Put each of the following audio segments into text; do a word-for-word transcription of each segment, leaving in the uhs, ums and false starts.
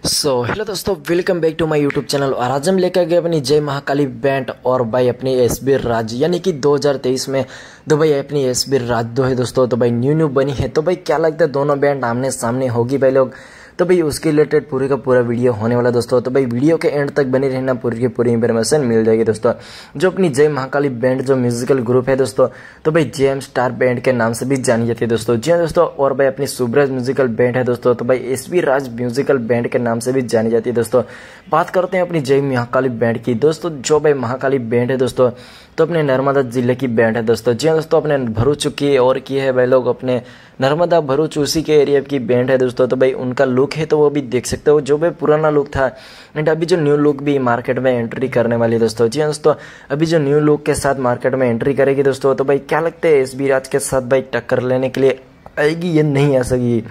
सो hello दोस्तों, welcome back to my YouTube channel. और आज हम लेकर गए अपनी जय महाकाली बैंड और भाई अपनी एस बी राज, यानी कि दो हज़ार तेईस में तो भाई अपनी एस बी राज दो है दोस्तों। तो भाई न्यू न्यू बनी है, तो भाई क्या लगता है दोनों बैंड आमने सामने होगी भाई लोग। तो भाई उसके रिलेटेड पूरे का पूरा वीडियो होने वाला दोस्तों। तो भाई वीडियो के एंड तक बने रहना, पूरी की पूरी इंफॉर्मेशन मिल जाएगी दोस्तों। जो अपनी जय महाकाली बैंड जो म्यूजिकल ग्रुप है दोस्तों, तो भाई जे एम स्टार बैंड के नाम से भी जानी जाती है दोस्तों। जी हाँ दोस्तों, और भाई अपनी सुब्रज म्यूजिकल बैंड है दोस्तों, तो भाई S B Raj musical band के नाम से भी जानी जाती है दोस्तों। बात करते हैं अपनी जय महाकाली बैंड की दोस्तों। जो भाई महाकाली बैंड है दोस्तों, तो अपने नर्मदा जिले की बैंड है दोस्तों। जी हाँ दोस्तों, अपने भरूच की और की है भाई लोग, अपने नर्मदा भरूच उसी के एरिया की बैंड है दोस्तों। तो भाई उनका लुक है तो वो भी देख सकते हो, जो भाई पुराना लुक था एंड अभी जो न्यू लुक भी मार्केट में एंट्री करने वाली है दोस्तों। जी हाँ दोस्तों, अभी जो न्यू लुक के साथ मार्केट में एंट्री करेगी दोस्तों, तो भाई क्या लगता है एस बी राज के साथ भाई टक्कर लेने के लिए आएगी या नहीं आ सकेगी,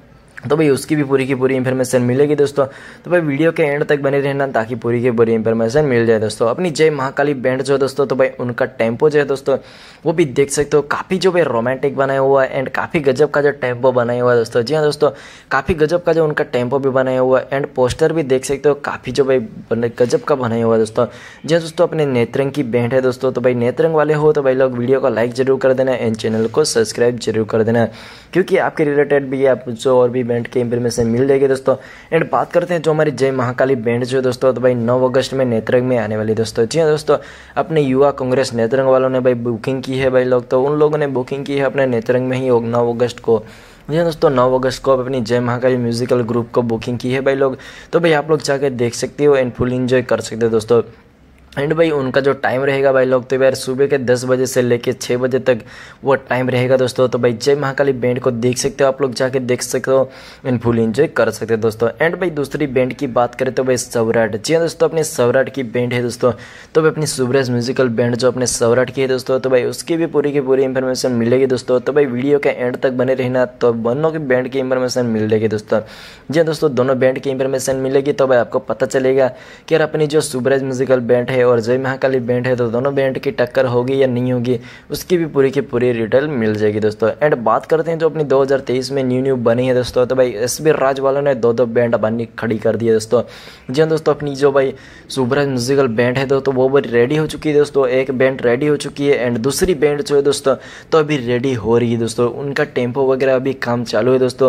तो भाई उसकी भी पूरी की पूरी इन्फॉर्मेशन मिलेगी दोस्तों। तो भाई वीडियो के एंड तक बने रहना ताकि पूरी की पूरी इन्फॉर्मेशन मिल जाए दोस्तों। अपनी जय महाकाली बैंड जो है दोस्तों, तो भाई उनका टेम्पो जो है दोस्तों वो भी देख सकते हो, काफ़ी जो भाई रोमांटिक बनाया हुआ है एंड काफ़ी गजब का जो टेम्पो बनाया हुआ है दोस्तों। जी हाँ दोस्तों, काफ़ी गजब का जो उनका टेम्पो भी बनाया हुआ है एंड पोस्टर भी देख सकते हो, काफ़ी जो भाई गजब का बनाया हुआ है दोस्तों। जी हाँ दोस्तों, अपने नेत्रंग की बैंड है दोस्तों। तो भाई नेत्रंग वाले हो तो भाई लोग वीडियो को लाइक जरूर कर देना एंड चैनल को सब्सक्राइब जरूर कर देना, क्योंकि आपके रिलेटेड भी आप जो और भी बैंड के इन्फॉर्मेशन मिल जाएगी दोस्तों। एंड बात करते हैं जो हमारी जय महाकाली बैंड जो है दोस्तों, तो भाई नौ अगस्त में नेत्रंग में आने वाली दोस्तों। जी हाँ दोस्तों, अपने युवा कांग्रेस नेत्रंग वालों ने भाई बुकिंग की है भाई लोग, तो उन लोगों ने बुकिंग की है अपने नेत्रंग में ही नौ अगस्त को। जी हाँ दोस्तों, नौ अगस्त को अपनी जय महाकाली म्यूजिकल ग्रुप को बुकिंग की है भाई लोग। तो भाई आप लोग जाकर देख सकते हो एंड फुल एंजॉय कर सकते हो दोस्तों। एंड भाई उनका जो टाइम रहेगा भाई लोग, तो यार सुबह के दस बजे से लेके छः बजे तक वो टाइम रहेगा दोस्तों। तो भाई जय महाकाली बैंड को देख सकते हो, आप लोग जाके देख सकते हो एंड फुल एंजॉय कर सकते हो दोस्तों। एंड भाई दूसरी बैंड की बात करें तो भाई सवराट। जी हाँ दोस्तों, अपने सवराट की बैंड है दोस्तों। तो भाई अपनी सुब्रज म्यूजिकल बैंड जो अपने सवराट की है दोस्तों, तो भाई उसकी भी पूरी की पूरी इन्फॉर्मेशन मिलेगी दोस्तों। तो भाई वीडियो के एंड तक बने रहना, तो दोनों की बैंड की इन्फॉर्मेशन मिल जाएगी दोस्तों। जी हाँ दोस्तों, दोनों बैंड की इन्फॉर्मेशन मिलेगी, तो भाई आपको पता चलेगा कि यार अपनी जो सुब्रज म्यूजिकल बैंड है और जय महाकाली बैंड है, तो दोनों बैंड की टक्कर होगी या नहीं होगी, उसकी भी पूरी की पूरी डिटेल मिल जाएगी दोस्तों। एंड बात करते हैं जो अपनी दो हज़ार तेईस में न्यू न्यू बनी है दोस्तों, तो भाई एस बी राज वालों ने दो दो बैंड बनी खड़ी कर दी है दोस्तों। जी हाँ दोस्तों, अपनी जो भाई सुब्रज म्यूजिकल बैंड है दोस्तों, वो भी रेडी हो चुकी है दोस्तों। एक बैंड रेडी हो चुकी है एंड दूसरी बैंड जो है दोस्तों, तो अभी रेडी हो रही है दोस्तों। उनका टेम्पो वगैरह अभी काम चालू है दोस्तों।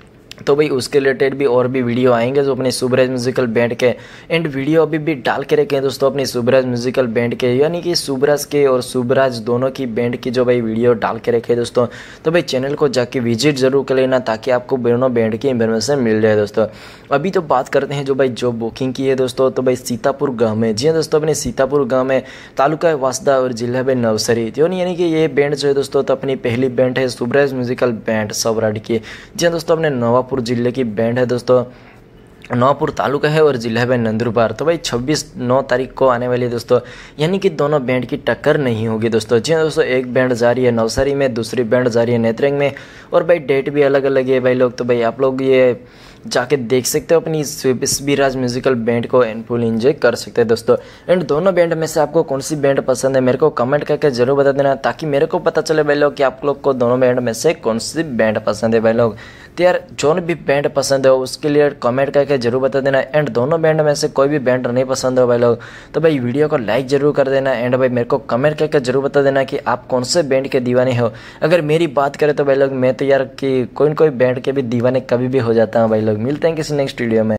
तो भाई उसके रिलेटेड भी और भी वीडियो आएंगे जो अपने सुब्रज म्यूजिकल बैंड के। एंड वीडियो अभी भी डाल के रखे हैं दोस्तों अपनी सुब्रज म्यूजिकल बैंड के, यानी कि सुब्रज के और सुब्रज दोनों की बैंड की जो भाई वीडियो डाल के रखे हैं दोस्तों। तो भाई चैनल को जाके विजिट जरूर कर लेना ताकि आपको दोनों बैंड की इन्फॉर्मेशन मिल जाए दोस्तों। अभी तो बात करते हैं जो भाई जो बुकिंग की है दोस्तों, तो भाई सीतापुर गाँव में। जी हाँ दोस्तों, अपने सीतापुर गाँव में, तालुका है वासदा और जिला है नवसरी। तो यानी कि ये बैंड जो है दोस्तों, तो अपनी पहली बैंड है सुब्रज म्यूजिकल बैंड सवराट की। जी हाँ दोस्तों, अपने नवापुर जिले की बैंड है दोस्तों। नौपुर तालुका है और जिला है नंदुरबार। तो भाई छब्बीस नौ तारीख को आने वाली है दोस्तों, यानी कि दोनों बैंड की टक्कर नहीं होगी दोस्तों। जी हाँ दोस्तों, एक बैंड जा रही है नवसारी में, दूसरी बैंड जा रही है नेत्रंग में, और भाई डेट भी अलग अलग है भाई लोग। तो भाई आप लोग ये जाके देख सकते हो अपनी S B Raj musical band को एंड फुल एंजॉय कर सकते हैं दोस्तों। एंड दोनों बैंड में से आपको कौन सी बैंड पसंद है मेरे को कमेंट करके जरूर बता देना, ताकि मेरे को पता चले भाई लोग कि आप लोग को दोनों बैंड में से कौन सी बैंड पसंद है भाई लोग। तो यार जो भी बैंड पसंद है उसके लिए कमेंट करके जरूर बता देना। एंड दोनों बैंड में से कोई भी बैंड नहीं पसंद हो भाई लोग, तो भाई वीडियो को लाइक जरूर कर देना। एंड भाई मेरे को कमेंट करके जरूर बता देना कि आप कौन से बैंड के दीवाने हो। अगर मेरी बात करें तो भाई लोग मैं तो यार कि कोई न कोई बैंड के भी दीवाने कभी भी हो जाता हूँ भाई लोग। मिलते हैं किसी नेक्स्ट वीडियो में।